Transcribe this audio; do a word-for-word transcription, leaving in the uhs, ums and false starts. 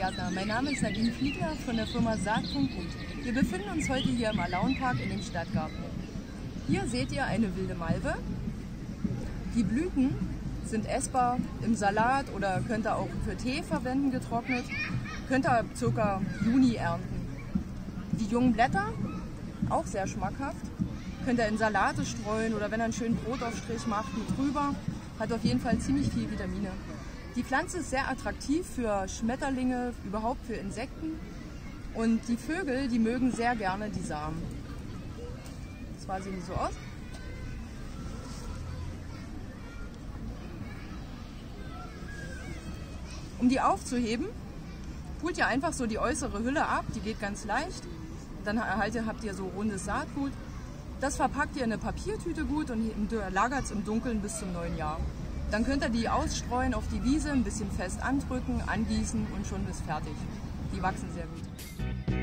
Gärtner. Mein Name ist Nadine Fiedler von der Firma Saat Punkt Gut. Wir befinden uns heute hier im Alaunpark in dem Stadtgarten. Hier seht ihr eine wilde Malve. Die Blüten sind essbar im Salat oder könnt ihr auch für Tee verwenden, getrocknet. Könnt ihr ca. Juni ernten. Die jungen Blätter, auch sehr schmackhaft, könnt ihr in Salate streuen oder wenn ihr einen schönen Brotaufstrich macht mit drüber. Hat auf jeden Fall ziemlich viel Vitamine. Die Pflanze ist sehr attraktiv für Schmetterlinge, überhaupt für Insekten. Und die Vögel, die mögen sehr gerne die Samen. Zwar sehen die so aus. Um die aufzuheben, pult ihr einfach so die äußere Hülle ab, die geht ganz leicht. Dann habt ihr so rundes Saatgut. Das verpackt ihr in eine Papiertüte gut und lagert es im Dunkeln bis zum neuen Jahr. Dann könnt ihr die ausstreuen auf die Wiese, ein bisschen fest andrücken, angießen und schon ist fertig. Die wachsen sehr gut.